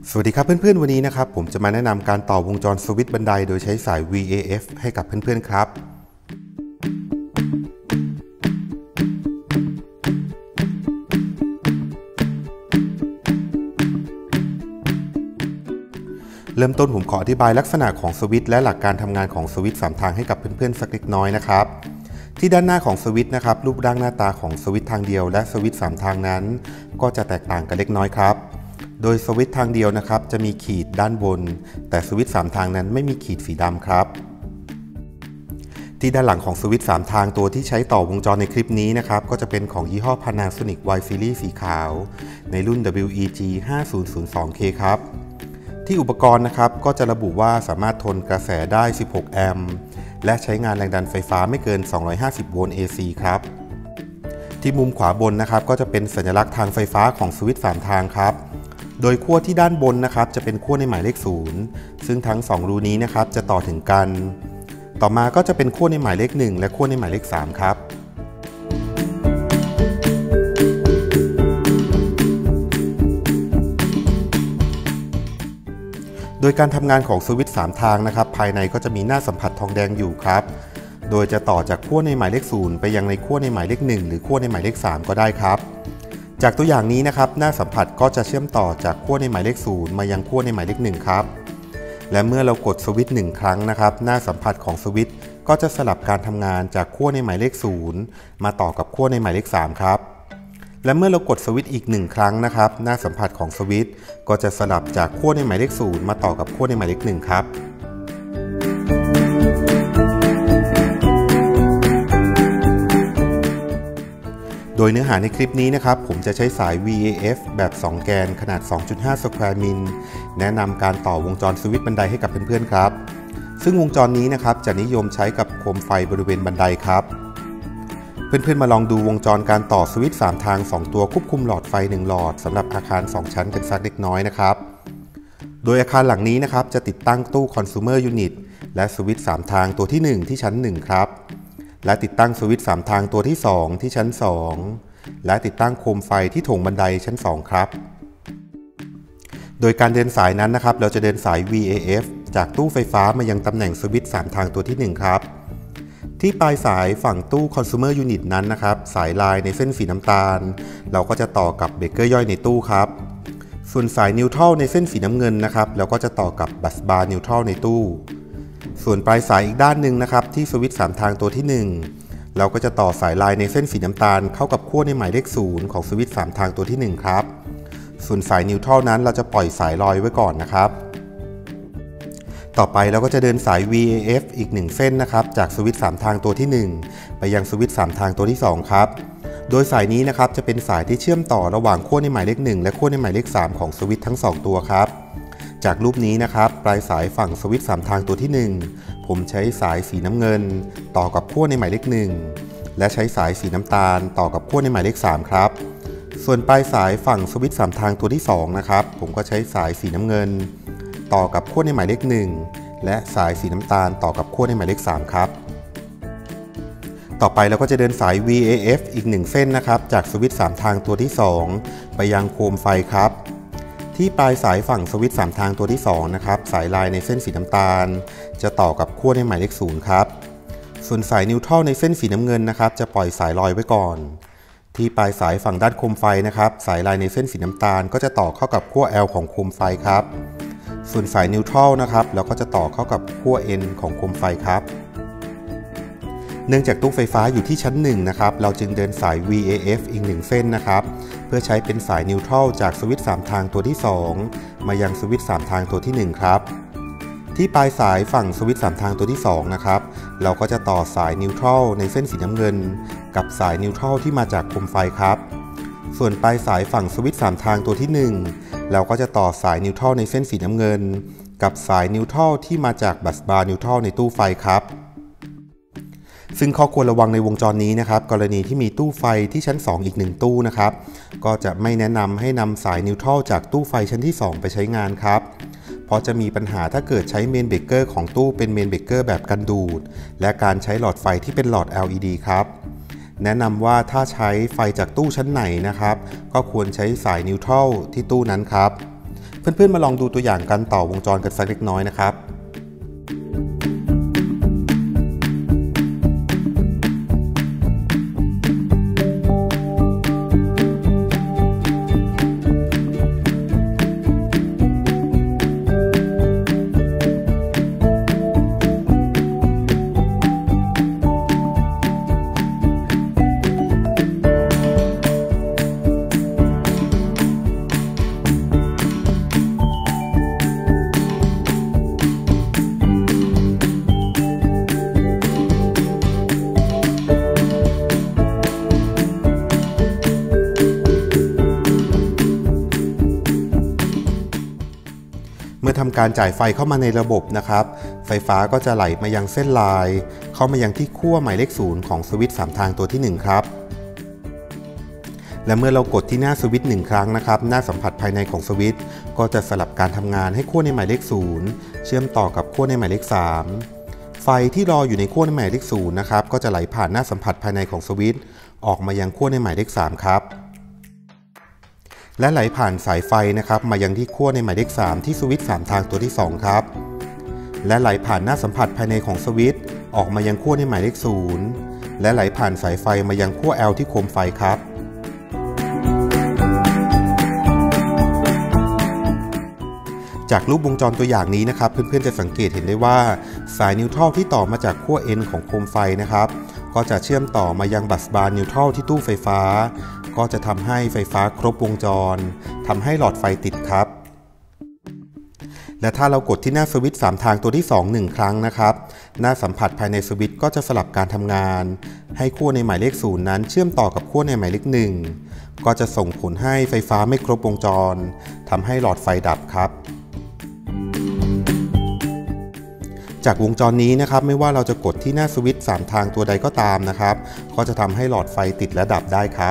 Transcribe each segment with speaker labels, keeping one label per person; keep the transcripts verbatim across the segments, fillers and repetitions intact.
Speaker 1: สวัสดีครับเพื่อนๆวันนี้นะครับผมจะมาแนะนำการต่อวงจรสวิตช์บันไดโดยใช้สาย วี เอ เอฟ ให้กับเพื่อนๆครับเริ่มต้นผมขออธิบายลักษณะของสวิตช์และหลักการทำงานของสวิตช์สามทางให้กับเพื่อนๆสักเล็กน้อยนะครับที่ด้านหน้าของสวิตช์นะครับรูปร่างหน้าตาของสวิตช์ทางเดียวและสวิตช์สามทางนั้นก็จะแตกต่างกันเล็กน้อยครับโดยสวิตช์ทางเดียวนะครับจะมีขีดด้านบนแต่สวิตช์สามทางนั้นไม่มีขีดสีดำครับที่ด้านหลังของสวิตช์สามทางตัวที่ใช้ต่อวงจรในคลิปนี้นะครับก็จะเป็นของยี่ห้อ Panasonic Y Series สีขาวในรุ่น ดับเบิลยู อี จี ห้าศูนย์ศูนย์สอง เค ครับที่อุปกรณ์นะครับก็จะระบุว่าสามารถทนกระแสได้สิบหกแอมป์และใช้งานแรงดันไฟฟ้าไม่เกินสองร้อยห้าสิบโวลต์ เอ ซี ครับที่มุมขวาบนนะครับก็จะเป็นสัญลักษณ์ทางไฟฟ้าของสวิตช์สามทางครับโดยขั้วที่ด้านบนนะครับจะเป็นขั้วในหมายเลขศูนย์ซึ่งทั้งสองรูนี้นะครับจะต่อถึงกันต่อมาก็จะเป็นขั้วในหมายเลขหนึ่งและขั้วในหมายเลขสามครับโดยการทำงานของสวิตช์สามทางนะครับภายในก็จะมีหน้าสัมผัสทองแดงอยู่ครับโดยจะต่อจากขั้วในหมายเลขศูนย์ไปยังในขั้วในหมายเลขหนึ่งหรือขั้วในหมายเลขสามก็ได้ครับจากตัวอย่างนี้นะครับหน้าสัมผัสก็จะเชื่อมต่อจากขั้วในหมายเลขศูนย์มายังขั้วในหมายเลขหนึ่งครับและเมื่อเรากดสวิตช์หนึ่งครั้งนะครับหน้าสัมผัสของสวิตช์ก็จะสลับการทำงานจากขั้วในหมายเลขศูนย์มาต่อกับขั้วในหมายเลขสามครับและเมื่อเรากดสวิตช์อีกหนึ่งครั้งนะครับหน้าสัมผัสของสวิตช์ก็จะสลับจากขั้วในหมายเลขศูนย์มาต่อกับขั้วในหมายเลขหนึ่งครับโดยเนื้อหาในคลิปนี้นะครับผมจะใช้สาย วี เอ เอฟ แบบสองแกนขนาด สองจุดห้า สแควร์มิลแนะนำการต่อวงจรสวิตช์บันไดให้กับเพื่อนๆครับซึ่งวงจรนี้นะครับจะนิยมใช้กับโคมไฟบริเวณบันไดครับเพื่อนๆมาลองดูวงจรการต่อสวิตช์สามทางสองตัวควบคุมหลอดไฟหนึ่งหลอดสำหรับอาคารสองชั้นกันสักเล็กน้อยนะครับโดยอาคารหลังนี้นะครับจะติดตั้งตู้ Consumer Unit และสวิตช์สามทางตัวที่หนึ่งที่ชั้นหนึ่งครับและติดตั้งสวิตช์สามทางตัวที่สองที่ชั้นสองและติดตั้งโคมไฟที่โถงบันไดชั้นสองครับโดยการเดินสายนั้นนะครับเราจะเดินสาย วี เอ เอฟ จากตู้ไฟฟ้ามายังตำแหน่งสวิตช์สามทางตัวที่หนึ่งครับที่ปลายสายฝั่งตู้ Consumer Unit นั้นนะครับสายลายในเส้นสีน้ำตาลเราก็จะต่อกับเบรกเกอร์ย่อยในตู้ครับส่วนสายนิวทรัลในเส้นสีน้ำเงินนะครับเราก็จะต่อกับบัสบาร์นิวทรัลในตู้ส่วนปลายสายอีกด้านหนึ่งนะครับที่สวิตช์สามทางตัวที่หนึ่งเราก็จะต่อสายลายในเส้นสีน้ำตาลเข้ากับขั้วในหมายเลขศูนย์ของสวิตช์สามทางตัวที่หนึ่งครับส่วนสายนิวทรัลนั้นเราจะปล่อยสายลอยไว้ก่อนนะครับต่อไปเราก็จะเดินสาย วี เอ เอฟ อีกหนึ่งเส้นนะครับจากสวิตช์สามทางตัวที่หนึ่งไปยังสวิตช์สามทางตัวที่สองครับโดยสายนี้นะครับจะเป็นสายที่เชื่อมต่อระหว่างขั้วในหมายเลขหนึ่งและขั้วในหมายเลขสามของสวิตช์ทั้งสองตัวครับจากรูปนี้นะครับปลายสายฝั่งสวิตช์สามทางตัวที่หนึ่งผมใช้สายสีน้ำเงินต่อกับขั้วในหมายเลขหนึ่งและใช้สายสีน้ำตาลต่อกับขั้วในหมายเลขสามครับส่วนปลายสายฝั่งสวิตช์สามทางตัวที่สองนะครับผมก็ใช้สายสีน้ำเงินต่อกับขั้วในหมายเลขหนึ่งและสายสีน้ำตาลต่อกับขั้วในหมายเลขสามครับต่อไปเราก็จะเดินสาย วี เอ เอฟ อีกหนึ่งเส้นนะครับจากสวิตช์สามทางตัวที่สองไปยังโคมไฟครับที่ปลายสายฝั่งสวิตช์สามทางตัวที่สองนะครับสายลายในเส้นสีน้ำตาลจะต่อกับขั้วในหมายเลขศูนย์ครับส่วนสายนิวทรัลในเส้นสีน้ำเงินนะครับจะปล่อยสายลอยไว้ก่อนที่ปลายสายฝั่งด้านโคมไฟนะครับสายลายในเส้นสีน้ำตาลก็จะต่อเข้ากับขั้ว L ของโคมไฟครับส่วนสายนิวทรัลนะครับเราก็จะต่อเข้ากับขั้ว N ของโคมไฟครับเนื่องจากตู้ไฟฟ้าอยู่ที่ชั้นหนึ่งนะครับเราจึงเดินสาย วี เอ เอฟ อีกหนึ่งเส้นนะครับเพื่อใช้เป็นสายนิวทรัลจากสวิตช์สามทางตัวที่สองมายังสวิตช์สามทางตัวที่หนึ่งครับที่ปลายสายฝั่งสวิตช์สามทางตัวที่สองนะครับเราก็จะต่อสายนิวทรัลในเส้นสีน้ำเงินกับสายนิวทรัลที่มาจากโคมไฟครับส่วนปลายสายฝั่งสวิตช์สามทางตัวที่หนึ่งเราก็จะต่อสายนิวทรัลในเส้นสีน้ำเงินกับสายนิวทรัลที่มาจากบัสบาร์นิวทรัลในตู้ไฟครับซึ่งข้อควรระวังในวงจรนี้นะครับกรณีที่มีตู้ไฟที่ชั้นสองอีกหนึ่งตู้นะครับก็จะไม่แนะนำให้นำสายนิวทรัลจากตู้ไฟชั้นที่สองไปใช้งานครับเพราะจะมีปัญหาถ้าเกิดใช้เมนเบรกเกอร์ของตู้เป็นเมนเบรกเกอร์แบบกันดูดและการใช้หลอดไฟที่เป็นหลอด แอล อี ดี ครับแนะนำว่าถ้าใช้ไฟจากตู้ชั้นไหนนะครับก็ควรใช้สายนิวทรัลที่ตู้นั้นครับเเพื่อนๆมาลองดูตัวอย่างการต่อวงจรกันสักเล็กน้อยนะครับเมื่อทำการจ่ายไฟเข้ามาในระบบนะครับไฟฟ้าก็จะไหลมายังเส้นลายเข้ามายังที่ขั้วหมายเลขศูนย์ของสวิตช์สามทางตัวที่หนึ่งครับและเมื่อเรากดที่หน้าสวิตช์หนึ่งครั้งนะครับหน้าสัมผัสภายในของสวิตช์ก็จะสลับการทำงานให้ขั้วในหมายเลขศูนย์เชื่อมต่อกับขั้วในหมายเลขสามไฟที่รออยู่ในขั้วในหมายเลขศูนย์นะครับก็จะไหลผ่านหน้าสัมผัสภายในของสวิตช์ออกมายังขั้วในหมายเลขสามครับและไหลผ่านสายไฟนะครับมายังที่ขั้วในหมายเลขสามที่สวิตช์สามทางตัวที่สองครับและไหลผ่านหน้าสัมผัสภายในของสวิตช์ออกมายังขั้วในหมายเลขศูนย์และไหลผ่านสายไฟมายังขั้ว แอล ที่โคมไฟครับจากรูปวงจรตัวอย่างนี้นะครับเพื่อนๆจะสังเกตเห็นได้ว่าสายนิวทรัลที่ต่อมาจากขั้ว N ของโคมไฟนะครับก็จะเชื่อมต่อมายังบัสบาร์นิวทรัลที่ตู้ไฟฟ้าก็จะทำให้ไฟฟ้าครบวงจรทำให้หลอดไฟติดครับและถ้าเรากดที่หน้าสวิตช์สามทางตัวที่สอง หนึ่งครั้งนะครับหน้าสัมผัสภายในสวิตช์ก็จะสลับการทำงานให้ขั้วในหมายเลขศูนย์นั้นเชื่อมต่อกับขั้วในหมายเลขหนึ่งก็จะส่งผลให้ไฟฟ้าไม่ครบวงจรทำให้หลอดไฟดับครับจากวงจรนี้นะครับไม่ว่าเราจะกดที่หน้าสวิตช์สามทางตัวใดก็ตามนะครับก็จะทำให้หลอดไฟติดและดับได้ครับ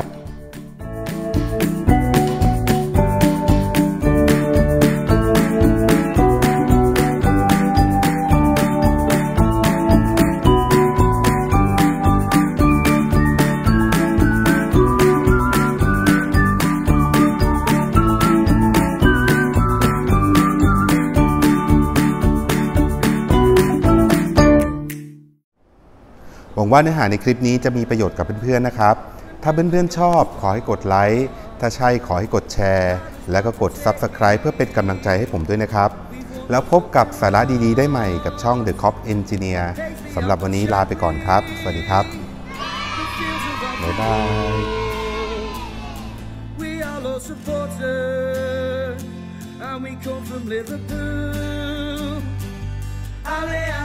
Speaker 1: หวังว่าเนื้อหาในคลิปนี้จะมีประโยชน์กับเพื่อนๆนะครับถ้าเพื่อนๆชอบขอให้กดไลค์ถ้าใช่ขอให้กดแชร์และก็กด ซับสไครบ์ เพื่อเป็นกำลังใจให้ผมด้วยนะครับแล้วพบกับสาระดีๆได้ใหม่กับช่อง The Cop Engineer สำหรับวันนี้ลาไปก่อนครับสวัสดีครับบ๊ายบาย